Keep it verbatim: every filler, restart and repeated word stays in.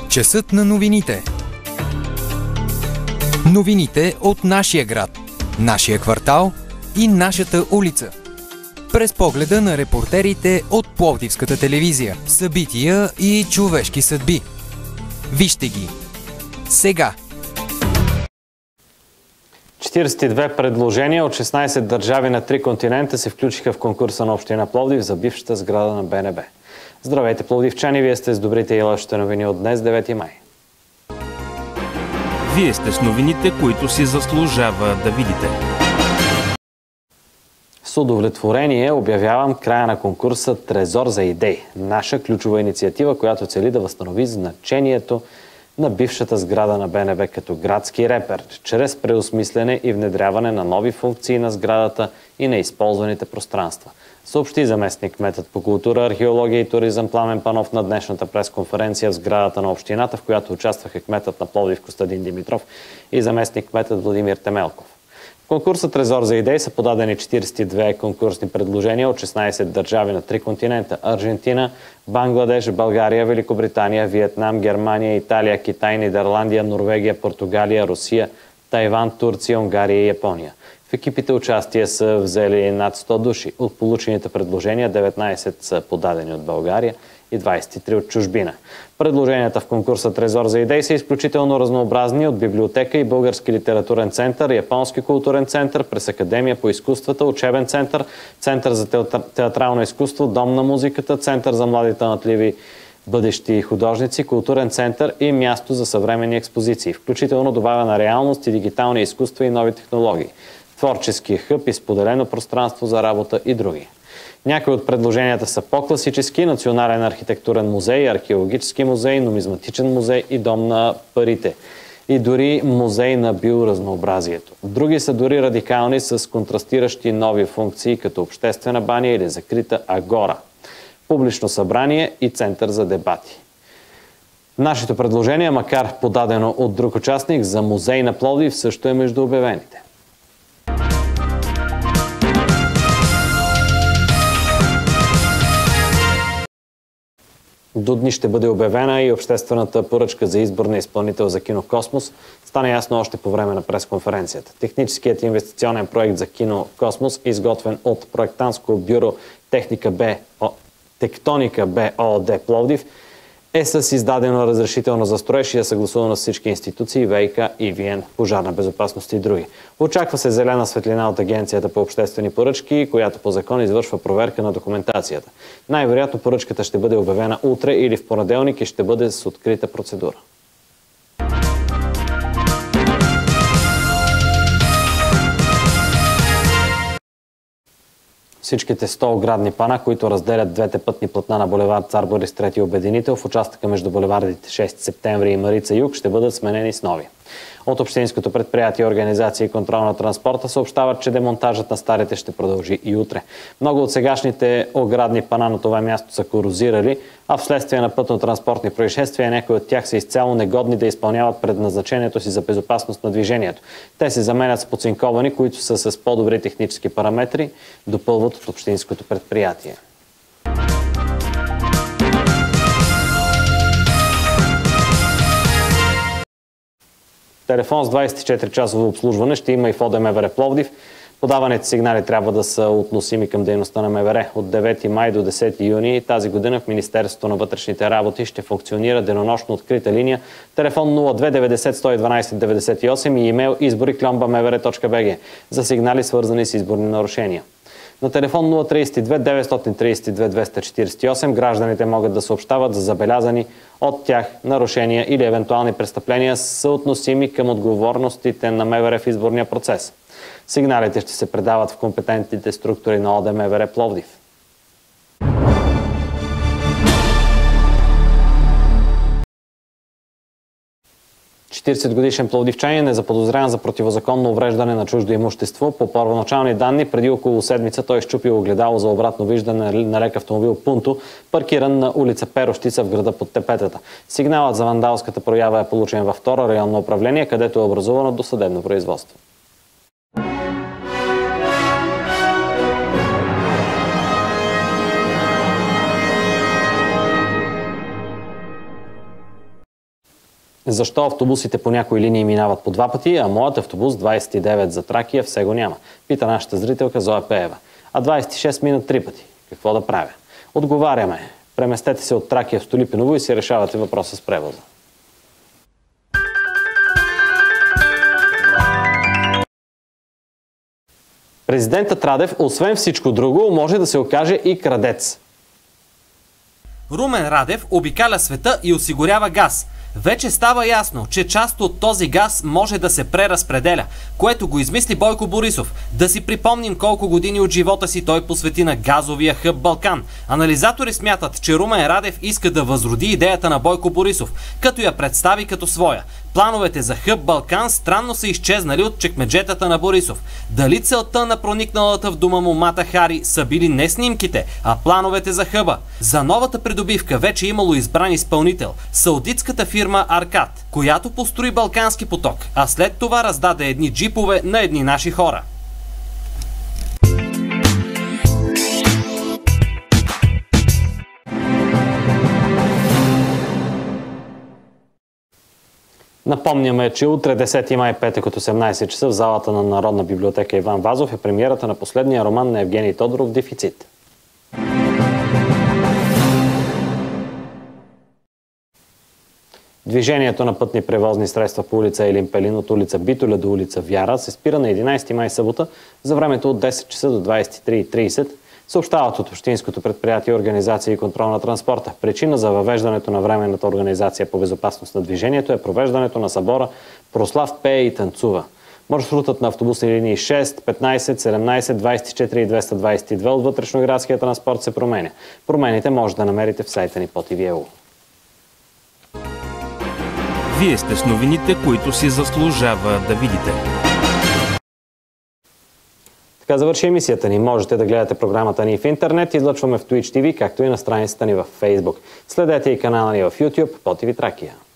Часът на новините. Новините от нашия град, нашия квартал и нашата улица. През погледа на репортерите от Пловдивската телевизия. Събития и човешки съдби. Вижте ги сега. четиридесет и две предложения от шестнадесет държави на три континента се включиха в конкурса на община Пловдив за бившата сграда на Б Н Б. Здравейте, пловдивчани! Вие сте с добрите и лошите новини от днес, девети май. Вие сте с новините, които си заслужава да видите. С удовлетворение обявявам края на конкурса Трезор за идеи. Наша ключова инициатива, която цели да възстанови значението на бившата сграда на Б Н Б като градски репер, чрез преосмислене и внедряване на нови функции на сградата и на използваните пространства. Съобщи заместник кметът по култура, археология и туризъм Пламен Панов на днешната пресконференция в сградата на общината, в която участваха кметът на Пловдив Костадин Димитров и заместник кметът Владимир Темелков. В конкурса Трезор за идеи са подадени четиридесет и две конкурсни предложения от шестнадесет държави на три континента – Аржентина, Бангладеш, България, Великобритания, Виетнам, Германия, Италия, Китай, Нидерландия, Норвегия, Португалия, Русия, Тайван, Турция, Унгария и Япония. В екипите участие са взели над сто души. От получените предложения деветнадесет са подадени от България и двадесет и три от чужбина. Предложенията в конкурса Трезор за идеи са изключително разнообразни, от библиотека и български литературен център, японски културен център, през Академия по изкуствата, учебен център, център за театрално изкуство, дом на музиката, център за млади талантливи бъдещи художници, културен център и място за съвременни експозиции, включително добавена реалност и дигитални изкуства и нови технологии, творчески хъб и споделено пространство за работа и други. Някои от предложенията са по-класически: Национален архитектурен музей, археологически музей, нумизматичен музей и дом на парите. И дори музей на биоразнообразието. Други са дори радикални, с контрастиращи нови функции, като обществена баня или закрита агора, публично събрание и център за дебати. Нашето предложение, макар подадено от друг участник, за музей на Пловдив също е между обявените. До дни ще бъде обявена и обществената поръчка за избор на изпълнител за кино Космос. Стана ясно още по време на пресконференцията. Техническият инвестиционен проект за кино Космос, изготвен от проектантско бюро Техника Б, Тектоника Б ООД Пловдив, е с издадено разрешително за строеж и е съгласувано с всички институции, ВиК, И В Н, пожарна безопасност и други. Очаква се зелена светлина от Агенцията по обществени поръчки, която по закон извършва проверка на документацията. Най-вероятно поръчката ще бъде обявена утре или в понеделник и ще бъде с открита процедура. Всичките сто оградни пана, които разделят двете пътни платна на булевард Цар Борис трети обединител в участъка между булевардите шести септември и Марица Юг, ще бъдат сменени с нови. От Общинското предприятие Организация и контрол на транспорта съобщават, че демонтажът на старите ще продължи и утре. Много от сегашните оградни пана на това място са корозирали, а вследствие на пътно-транспортни происшествия някои от тях са изцяло негодни да изпълняват предназначението си за безопасност на движението. Те се заменят с подцинковани, които са с по-добри технически параметри, допълват от Общинското предприятие. Телефон с двадесет и четири часово обслужване ще има и в О Д М В Р Пловдив. Подаваните сигнали трябва да са относими към дейността на М В Р. От девети май до десети юни тази година в Министерството на вътрешните работи ще функционира денонощно открита линия, телефон нула две деветдесет сто и дванадесет деветдесет и осем и имейл избори кльомба ем в р точка б г за сигнали, свързани с изборни нарушения. На телефон нула три две деветстотин тридесет и две двеста четиридесет и осем гражданите могат да съобщават за забелязани от тях нарушения или евентуални престъпления, съотносими към отговорностите на М В Р в изборния процес. Сигналите ще се предават в компетентните структури на О Д М В Р Пловдив. четиридесет годишен пловдивчанин е заподозрян за противозаконно увреждане на чуждо имущество. По първоначални данни, преди около седмица той изчупил огледало за обратно виждане на лек автомобил Пунто, паркиран на улица Перощица в града Под тепетата. Сигналът за вандалската проява е получен във второ районно управление, където е образувано досъдебно производство. Защо автобусите по някои линии минават по два пъти, а моят автобус двайсет и девет за Тракия все го няма? Пита нашата зрителка Зоя Пеева. А двайсет и шест минат три пъти. Какво да правя? Отговаряме. Преместете се от Тракия в Столипиново и си решавате въпроса с превоза. Президентът Радев, освен всичко друго, може да се окаже и крадец. Румен Радев обикаля света и осигурява газ. Вече става ясно, че част от този газ може да се преразпределя, което го измисли Бойко Борисов. Да си припомним колко години от живота си той посвети на газовия хъб Балкан. Анализатори смятат, че Румен Радев иска да възроди идеята на Бойко Борисов, като я представи като своя. Плановете за хъб Балкан странно са изчезнали от чекмеджетата на Борисов. Дали целта на проникналата в дома му Мата Хари са били не снимките, а плановете за хъба? За новата придобивка вече имало избран изпълнител – саудитската фирма Аркад, която построи Балкански поток, а след това раздаде едни джипове на едни наши хора. Напомняме, че утре десети май, петък от осемнайсет часа в залата на Народна библиотека Иван Вазов е премиерата на последния роман на Евгений Тодоров «Дефицит». Движението на пътни превозни средства по улица Елин Пелин от улица Битоля до улица Вяра се спира на единайсети май, събота, за времето от десет часа до двайсет и три и трийсет, съобщават от Общинското предприятие Организация и контрол на транспорта. Причина за въвеждането на временната организация по безопасност на движението е провеждането на събора Прослав пее и танцува. Маршрутът на автобусни линии шест, петнайсет, седемнайсет, двайсет и четири и двеста двайсет и две от вътрешноградския транспорт се променя. Промените може да намерите в сайта ни по ти ви точка и ю. Вие сте с новините, които си заслужава да видите. Така завърши емисията ни. Можете да гледате програмата ни в интернет, излъчваме в Twitch ти ви, както и на страницата ни в Facebook. Следете и канала ни в YouTube по ти ви Тракия.